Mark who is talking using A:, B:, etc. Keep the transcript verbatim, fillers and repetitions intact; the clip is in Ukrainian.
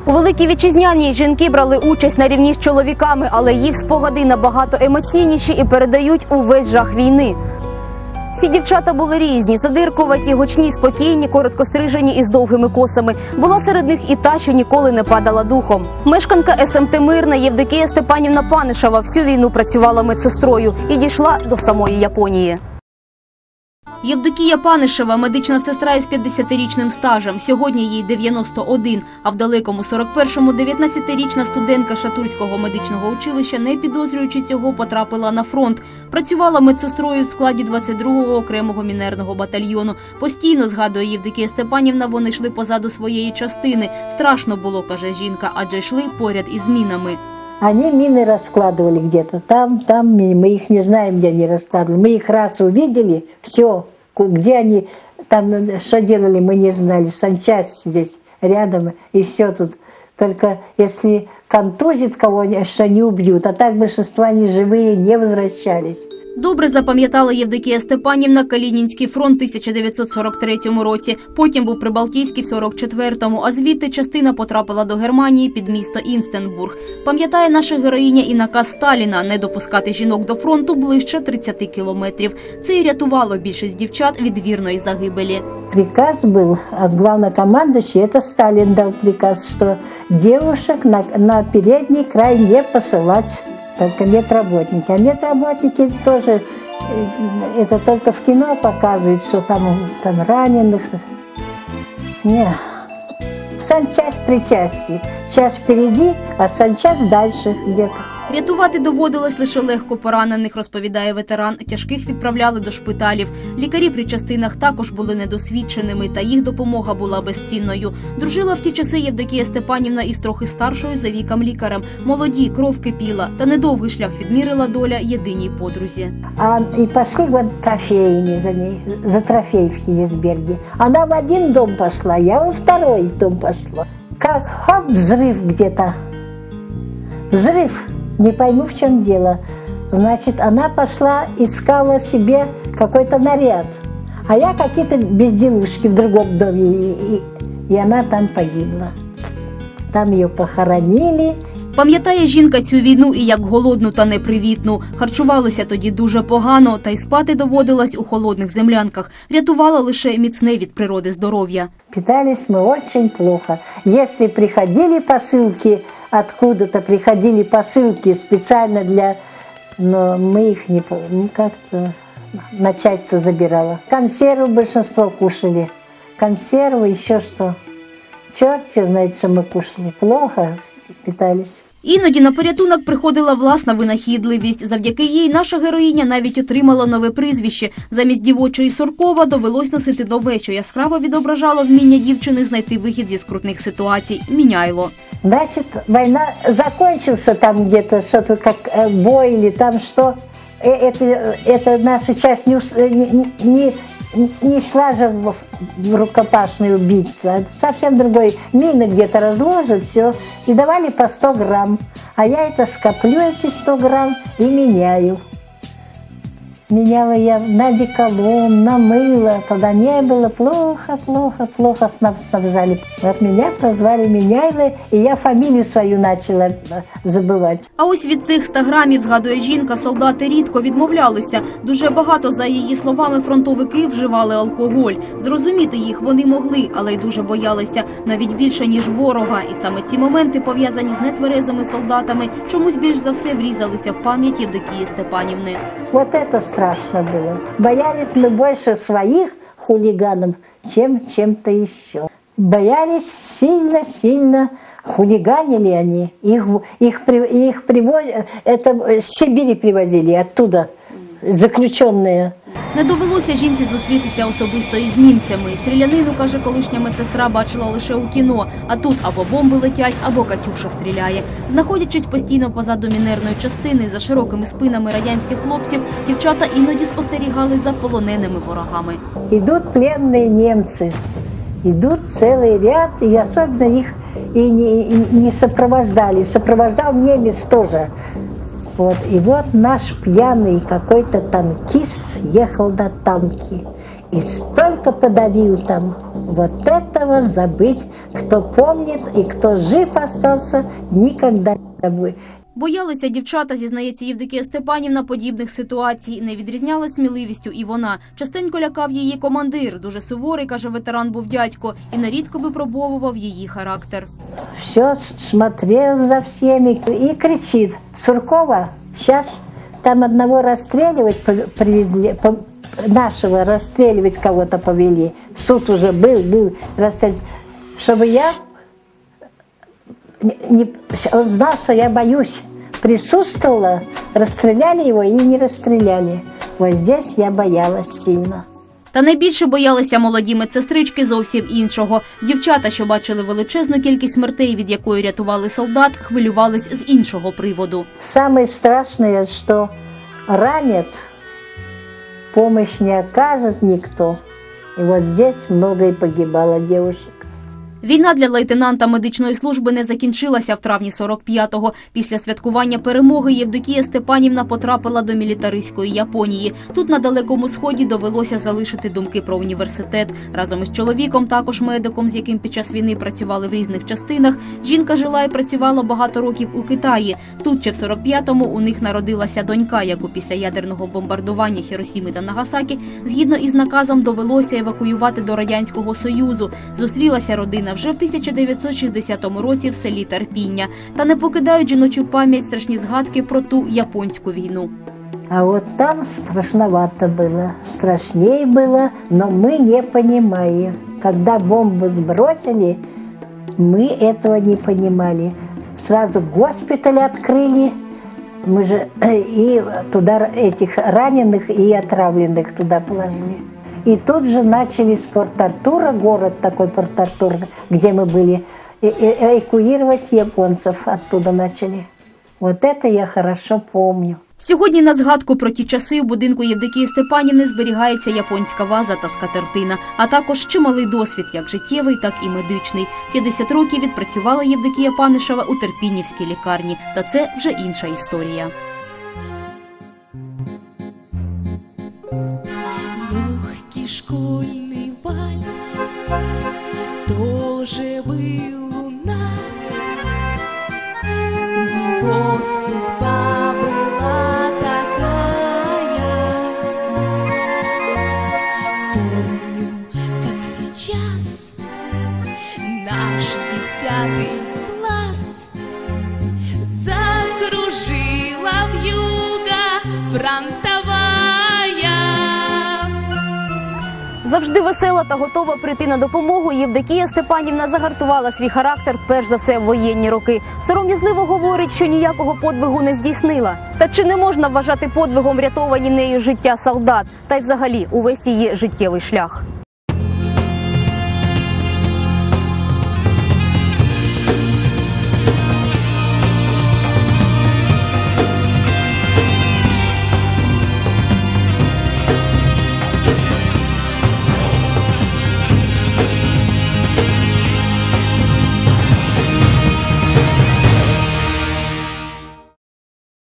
A: У Великій Вітчизняній жінки брали участь на рівні з чоловіками, але їх спогади набагато емоційніші і передають увесь жах війни. Ці дівчата були різні – задиркуваті, гучні, спокійні, короткострижені і з довгими косами. Була серед них і та, що ніколи не падала духом. Мешканка ес ем те «Мирна» Євдокія Степанівна Панишева всю війну працювала медсестрою і дійшла до самої Японії. Євдокія Панишева – медична сестра із п'ятдесятирічним стажем. Сьогодні їй дев'яносто один, а в далекому сорок першому дев'ятнадцятирічна студентка Шатурського медичного училища, не підозрюючи цього, потрапила на фронт. Працювала медсестрою в складі двадцять другого окремого мінерного батальйону. Постійно, згадує Євдокія Степанівна, вони йшли позаду своєї частини. Страшно було, каже жінка, адже йшли поряд із мінами.
B: Они мины раскладывали где-то, там, там, мы их не знаем, где они раскладывали. Мы их раз увидели, все, где они, там, что делали, мы не знали. Санчасть здесь рядом, и все тут. Только если контузит кого-нибудь, что не убьют, а так большинство они живые не возвращались.
A: Добре запам'ятала Євдокія Степанівна Калінінський фронт в тисяча дев'ятсот сорок третьому році. Потім був Прибалтійський в сорок четвертому, а звідти частина потрапила до Германії під місто Інстенбург. Пам'ятає наша героїня і наказ Сталіна – не допускати жінок до фронту ближче тридцяти кілометрів. Це і рятувало більшість дівчат від вірної загибелі.
B: Приказ был от главнокомандующего, это Сталин дал приказ, что девушек на, на передний край не посылать. Только медработники. А медработники тоже, это только в кино показывают, что там, там раненых. Не. Санчасть при части. Часть впереди, а санчасть дальше где-то.
A: Рятувати доводилось лише легко поранених, розповідає ветеран. Тяжких відправляли до шпиталів. Лікарі при частинах також були недосвідченими, та їх допомога була безцінною. Дружила в ті часи Євдокія Степанівна із трохи старшою за віком лікарем. Молоді, кров кипіла, та недовгий шлях відмірила доля єдиній подрузі.
B: А, и пошли вот трофеями за ней, за трофей в Кенигсберге. Она в один дом пошла, я во второй дом пошла. Как хоп, взрыв где-то. Взрыв. Не пойму, в чем дело. Значит, она пошла, искала себе какой-то наряд. А я какие-то безделушки в другом доме. И, и, и она там погибла. Там ее похоронили.
A: Пам'ятає жінка цю війну і як голодну та непривітну. Харчувалися тоді дуже погано, та й спати доводилось у холодних землянках. Рятувала лише міцне від природи здоров'я.
B: Питались мы очень плохо. Если приходили посылки, откуда-то приходили посылки специально для... Но мы их не... Ну, как-то начальство забирало. Консервы большинство кушали. Консервы, еще что. Черт знает, что мы кушали. Плохо питались.
A: Іноді на порятунок приходила власна винахідливість. Завдяки їй наша героїня навіть отримала нове прізвище. Замість дівочої Суркова довелось носити нове, що яскраво відображало вміння дівчини знайти вихід зі скрутних ситуацій – Міняйло.
B: Значит, война закончился там где-то, что-то как бой или там что. Это, это наша часть не, не, не, не шла же в, в рукопашную биться. Совсем другой. Мины где-то разложат, все. И давали по сто грамм. А я это скоплю, эти сто грамм, и меняю. Меняла я на одеколон, на мыло. Когда не было, плохо, плохо, плохо снабжали. Вот меня прозвали Меняйлой, и я фамилию свою начала забывать.
A: А ось від цих ста грамів, згадує жінка, солдати рідко відмовлялися. Дуже багато, за її словами, фронтовики вживали алкоголь. Зрозуміти їх вони могли, але й дуже боялися. Навіть більше, ніж ворога. І саме ці моменти, пов'язані з нетверезими солдатами, чомусь більш за все врізалися в пам'ять Євдокії Степанівни.
B: Вот это страшно было. Боялись мы больше своих хулиганов, чем чем-то еще. Боялись сильно-сильно, хулиганили они. Их, их, их привозили, это с Сибири привозили, оттуда заключенные.
A: Не довелося жінці зустрітися особисто із німцями. Стрілянину, каже колишня медсестра, бачила лише у кіно. А тут або бомби летять, або «Катюша» стріляє. Знаходячись постійно позаду мінерної частини, за широкими спинами радянських хлопців, дівчата іноді спостерігали за полоненими ворогами.
B: Идут пленные немцы, идут целый ряд, и особенно их и не, и не сопровождали. Сопровождал немец тоже. Вот. И вот наш пьяный какой-то танкист ехал на танке и столько подавил там Вот этого забыть, кто помнит и кто жив остался, никогда не забудет.
A: Боялися дівчата, зізнається Євдокія Степанівна, подібних ситуацій. Не відрізнялась сміливістю і вона. Частенько лякав її командир. Дуже суворий, каже ветеран, був дядько. І нерідко випробовував її характер.
B: Все смотрел за всеми и кричит: Суркова, сейчас там одного расстреливать привезли, нашего расстреливать кого-то повели. Суд уже был, был расстреливать. Чтобы я... Не, он знал, что я боюсь. Присутствовала, расстреляли его или не расстреляли. Вот здесь я боялась сильно.
A: Та найбільше боялися молоді медсестрички зовсім іншого. Дівчата, що бачили величезну кількість смертей, від якої рятували солдат, хвилювались з іншого приводу.
B: Самое страшное, что ранят, помощь не окажет никто. И вот здесь много и погибало девушек.
A: Війна для лейтенанта медичної служби не закінчилася в травні сорок п'ятого. Після святкування перемоги Євдокія Степанівна потрапила до мілітаристської Японії. Тут на Далекому Сході довелося залишити думки про університет. Разом із чоловіком, також медиком, з яким під час війни працювали в різних частинах, жінка жила і працювала багато років у Китаї. Тут ще в сорок п'ятому у них народилася донька, яку після ядерного бомбардування Хіросіми та Нагасакі згідно із наказом довелося евакуювати до Радянського Союзу. Зустрілася родина вже в тисяча дев'ятсот шістдесятому році в селі Тарпіння. Та не покидають жіночу пам'ять страшні згадки про ту японську війну.
B: А вот там страшновато было, страшнее было, но мы не понимаем. Когда бомбу сбросили, мы этого не понимали. Сразу госпиталь открыли, мы же и туда этих раненых и отравленных туда положили. И тут же начали с Порт-Артура, город такой Порт-Артур, где мы были, эвакуировать японцев, оттуда начали. Вот это я хорошо помню.
A: Сьогодні на згадку про ті часи у будинку Євдокії Степанівни зберігається японська ваза та скатертина, а також чималий досвід, як життєвий, так і медичний. п'ятдесят років відпрацювала Євдокія Панишева у Терпінівській лікарні. Та це вже інша історія.
C: Школьный вальс тоже был у нас. У него судьба была такая. Помню, как сейчас наш десятый класс закружила вьюга фронтовая.
A: Завжди весела та готова прийти на допомогу, Євдокія Степанівна загартувала свій характер перш за все в воєнні роки. Сором'язливо говорить, що ніякого подвигу не здійснила. Та чи не можна вважати подвигом врятовані нею життя солдат? Та й взагалі увесь її життєвий шлях.